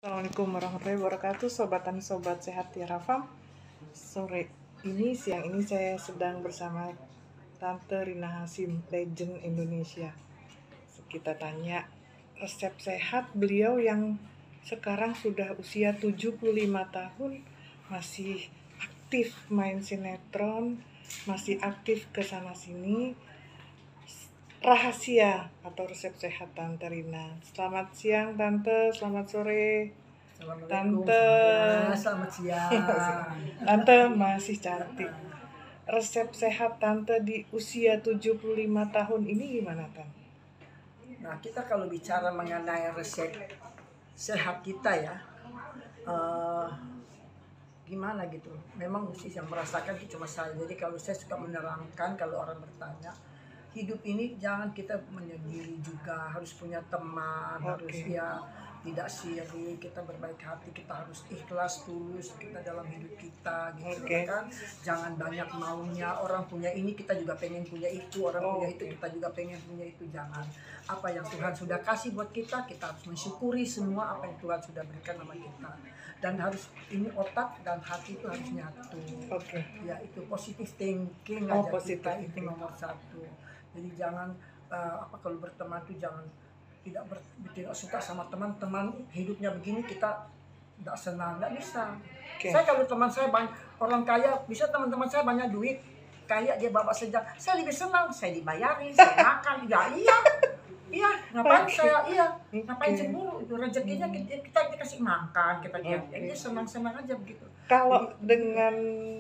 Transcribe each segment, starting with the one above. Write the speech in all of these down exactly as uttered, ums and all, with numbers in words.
Assalamualaikum warahmatullahi wabarakatuh, sobat dan sobat sehat Tiara Farm. Sore ini, siang ini saya sedang bersama Tante Rina Hasim, legend Indonesia. Kita tanya resep sehat beliau yang sekarang sudah usia tujuh puluh lima tahun, masih aktif main sinetron, masih aktif ke sana sini. Rahasia atau resep sehat Tante Rina. Selamat siang Tante, selamat sore. Tante, ya, selamat siang. Tante masih cantik. Resep sehat Tante di usia tujuh puluh lima tahun ini gimana Tante? Nah, kita kalau bicara mengenai resep sehat kita ya, uh, gimana gitu. Memang mesti yang merasakan itu cuma saya. Jadi kalau saya suka menerangkan, kalau orang bertanya, hidup ini jangan kita menyendiri juga, harus punya teman, okay. harus ya tidak sendiri, kita berbaik hati, kita harus ikhlas, tulus kita dalam hidup kita gitu okay. kan. Jangan banyak maunya, orang punya ini kita juga pengen punya itu, orang oh, punya okay. itu kita juga pengen punya itu. Jangan. Apa yang Tuhan sudah kasih buat kita, kita harus mensyukuri semua apa yang Tuhan sudah berikan sama kita. Dan harus ini otak dan hati itu harus nyatu. Oke. Okay. Ya itu positive thinking oh, aja kita itu nomor satu. Jadi jangan uh, apa kalau berteman itu jangan tidak ber, tidak suka sama teman-teman hidupnya begini kita tidak senang, nggak bisa. Okay. Saya kalau teman saya banyak orang kaya, bisa teman-teman saya banyak duit, kaya dia bawa saja, saya lebih senang, saya dibayarin, saya makan, ya iya, iya, ngapain okay. saya iya, ngapain okay. cemburu itu rezekinya kita, kita dikasih makan, kita dia, okay. dia senang-senang aja begitu. Kalau jadi, dengan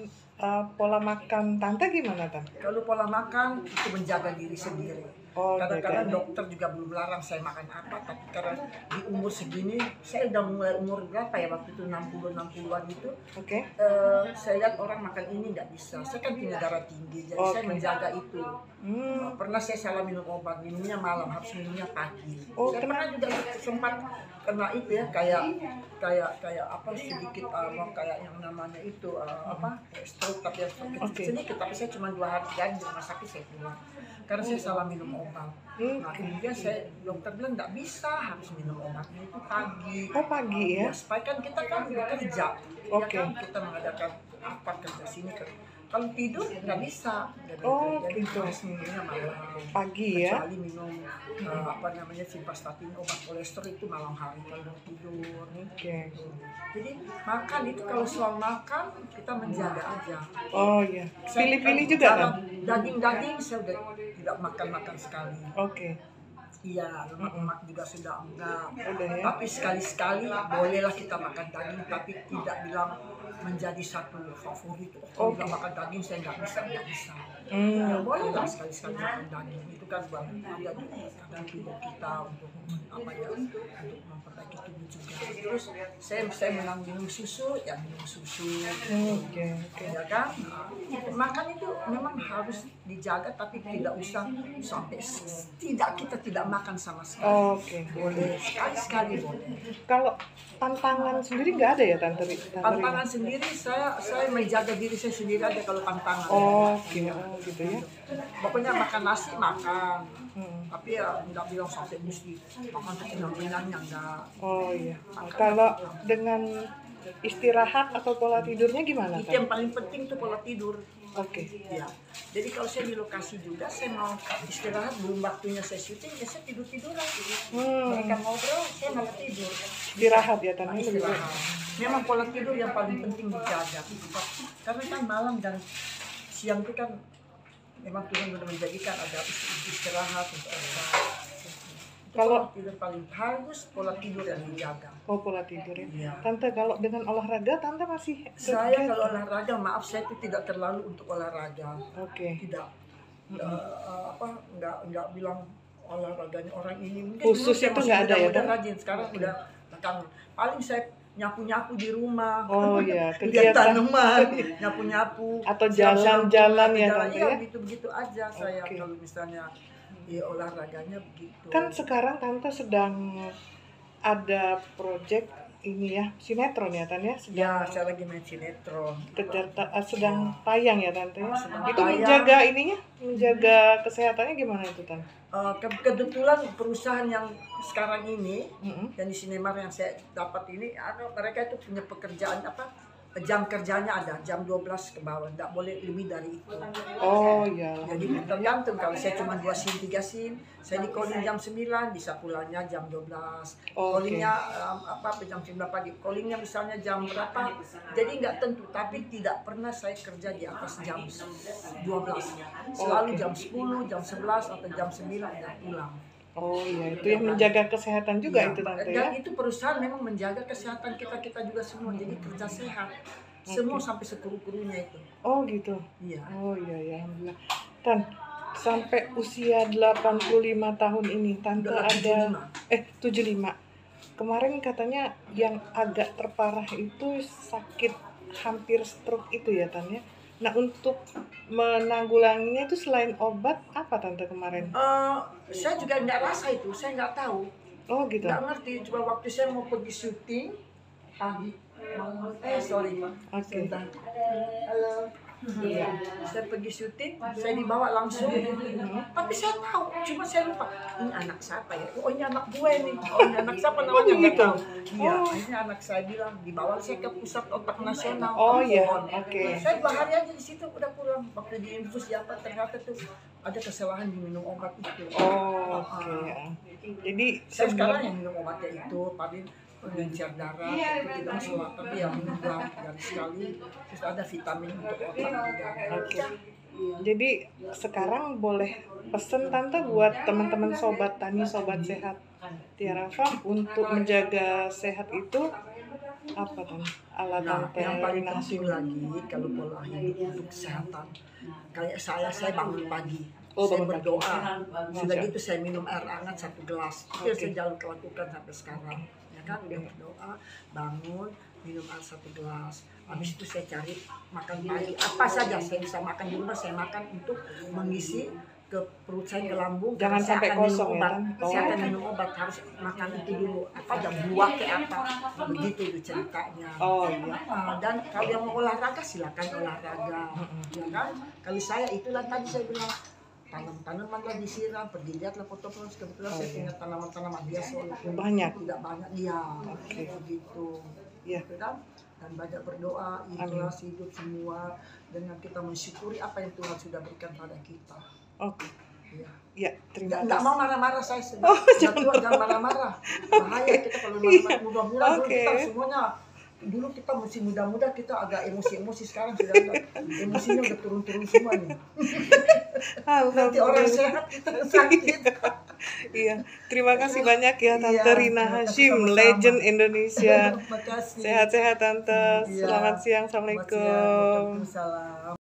uh, pola makan Tante gimana Tante? Kalau pola makan itu menjaga diri sendiri. Oh, kadang-kadang dokter juga belum larang saya makan apa, tapi karena di umur segini, saya udah mulai umur berapa ya waktu itu enam puluh enam puluhan gitu. Oke. Okay. Uh, saya lihat orang makan ini nggak bisa. Saya kan punya darah tinggi, jadi okay. saya menjaga itu. Hmm. Uh, pernah saya salah minum obat, minumnya malam, harus minumnya pagi. Oh, saya pernah juga sempat kena itu ya, kayak kayak kayak apa sedikit uh, kayak yang namanya itu uh, apa stroke, tapi yang stroke okay. sedikit, tapi saya cuma dua hari aja di rumah sakit saya pulang. Karena saya salah minum obat. Hmm. Nah kemudian saya dokter bilang nggak bisa, harus minum obatnya itu pagi. Oh pagi ya? Ya supaya kan kita kan bekerja, okay. ya kan kita mengadakan apa kerja sini kan. Kalau tidur nggak bisa. Jadi, oh jadi gitu. harus minumnya malam. Pagi ya? Kecuali minum uh, apa namanya simvastatin, obat kolesterol itu malam hari kalau tidur. Oke. Okay. Jadi makan itu kalau soal makan kita menjaga aja. Oh iya. Pilih-pilih juga kan? Daging-daging saya udah tidak makan-makan sekali. Oke. Okay. Iya, lemak-lemak juga sudah enggak. Udah ya. Tapi sekali-sekali bolehlah kita makan daging, tapi tidak bilang menjadi satu favorit. Kalau okay. makan daging saya nggak bisa, nggak bisa. Hmm. Ya bolehlah sekali-sekali makan daging. Itu kan buat ada dan tubuh kita untuk apa ya, untuk memperbaiki tubuh juga. Terus saya saya menang minum susu, ya minum susu. Oke, okay. okay. Ya kan. Nah, makan itu memang harus dijaga, tapi tidak usah sampai tidak kita tidak makan sama sekali. Oh, oke, okay. Boleh sekali-sekali boleh. Kalau pantangan sendiri nggak ada ya Tante? Pantangan sendiri saya saya menjaga diri saya sendiri aja kalau pantangan. Oh, oke, okay. oh, gitu ya. Pokoknya makan nasi makan, hmm. tapi ya nggak bilang sampai mesti makan kenyang-kenyangnya enggak. Oh iya. Makan kalau dengan istirahat atau pola tidurnya gimana? Itu yang paling penting tuh pola tidur. Oke. Okay. Ya. Jadi kalau saya di lokasi juga, saya mau istirahat belum waktunya saya syuting, ya saya tidur tiduran. Hmm. Mereka ngobrol, saya malah tidur. Istirahat ya Tante. Istirahat. Memang pola tidur yang paling penting dijaga. Karena kan malam dan siang itu kan memang Tuhan sudah menjadikan ada istirahat untuk kita. Kalau tidur paling bagus, pola tidur yang dijaga. Oh, pola tidur ya. Ya. Tante, kalau dengan olahraga, Tante masih... Saya kalau olahraga, maaf saya itu tidak terlalu untuk olahraga. Oke. Okay. Tidak. Mm-hmm. uh, apa, enggak, enggak bilang olahraganya orang ini. Mungkin khusus itu enggak ada ya? Udah rajin, sekarang okay. udah kan paling saya nyapu-nyapu di rumah. Oh iya, kegiatan tanaman, nyapu-nyapu. Atau jalan-jalan ya Tante ya? Iya, begitu-begitu aja saya okay. kalau misalnya... Ya, olahraganya begitu. Kan sekarang Tante sedang ada proyek ini ya sinetron ya Tan ya, Ya, sedang saya lagi main sinetron. kejar ta- eh, sedang tayang ya Tante ya. Sedang Itu tayang. menjaga ininya, menjaga kesehatannya gimana itu Tan? Eh, ke- kebetulan perusahaan yang sekarang ini, Mm-mm. yang di Sinemar yang saya dapat ini, anu, mereka itu punya pekerjaan apa? Jam kerjanya ada, jam dua belas ke bawah, tidak boleh lebih dari itu. Oh iya. Jadi tergantung, kalau saya cuma dua sim, tiga sim, saya di calling jam sembilan, bisa pulangnya jam dua belas. Oh, oke. Callingnya um, apa jam sembilan pagi, callingnya misalnya jam berapa, jadi nggak tentu, tapi tidak pernah saya kerja di atas jam dua belas. Selalu Oke. jam sepuluh, jam sebelas, atau jam sembilan udah pulang. Oh iya, itu yang menjaga kesehatan juga Iya, itu Tante dan ya. itu perusahaan memang menjaga kesehatan kita-kita juga semua, jadi kerja sehat. Semua sampai sekuru-kurunya itu. Oh gitu. Iya. Oh iya ya, alhamdulillah. Tan, sampai usia delapan puluh lima tahun ini Tante Udah ada tujuh puluh lima. eh tujuh puluh lima. Kemarin katanya yang agak terparah itu sakit hampir stroke itu ya Tan ya. Nah, untuk menanggulanginya itu selain obat apa Tante kemarin? Eh, saya juga nggak rasa itu, saya nggak tahu, Oh gitu. nggak ngerti. Cuma waktu saya mau pergi syuting pagi, eh sorry, Oke. sebentar. Halo. Iya, saya pergi syuting, saya dibawa langsung. Tapi saya tahu, cuma saya lupa. Ini anak siapa ya? Oh ini anak gue nih. Oh ini anak siapa namanya? Nggak gitu? tahu. Iya, Oh. ini anak saya bilang dibawa saya ke pusat otak nasional. Oh, iya, Pohon. oke. Saya dua hari aja di situ udah pulang. Waktu di infus siapa ternyata tuh ada kesalahan di minum obat itu. Oh, oke. ya. Jadi Saya sekarang sebenarnya yang minum obatnya itu paling pengencer darah itu tidak masalah, tapi yang minum dua hari sekali, terus ada vitamin untuk otak juga. oke. Jadi sekarang boleh pesen Tante buat teman-teman sobat tani, sobat sehat Tiara Farm untuk menjaga sehat itu apa Tan? Ala Nah, Tante yang paling Rina penting Hasyim. lagi kalau pola hidup untuk kesehatan, kayak saya, saya bangun pagi, Oh, saya bangun pagi. berdoa, sudah Masya. gitu saya minum air hangat satu gelas, itu yang Oke. saya jalan lakukan sampai sekarang, ya kan, udah berdoa, bangun, minum air satu gelas, habis itu saya cari makan pagi, apa saja saya bisa makan di rumah, saya makan untuk mengisi ke perut saya, ke lambung. Jangan karena saya sampai akan minum kosong ya, obat. Tan? Saya Oh. akan minum obat, harus makan itu dulu, apa ada buah kayak apa, begitu itu ceritanya. Oh iya. Ah, dan kalau yang mau olahraga silakan olahraga, ya kan? Kalau saya itulah tadi saya bilang tanam-tanaman lagi disiram, pergi lihatlah foto-foto, kebetulan Oh, saya iya. punya tanaman-tanaman biasa walaupun Banyak. tidak banyak, iya, Oke. begitu, Iya. gitu kan? Dan banyak berdoa, ikhlas hidup semua dengan kita mensyukuri apa yang Tuhan sudah berikan pada kita. Oke. Ya. Ya, terima Nggak kasih. mau marah-marah saya sedih. Oh, Jangan, jangan marah-marah. Bahaya kita kalau marah-marah mudah-mudah dulu Oke. kita semuanya dulu kita masih muda-muda kita agak emosi-emosi, sekarang sudah enggak. Emosinya udah turun-turun semua nih. Nanti orang Alhamdulillah. sehat kita sakit. Iya, terima kasih banyak ya Tante Iya, Rina terima kasih Hasyim, sama-sama. legend Indonesia. Terima kasih. Sehat-sehat Tante. Iya. Selamat siang. Selamat siang. Assalamualaikum. Waalaikumsalam.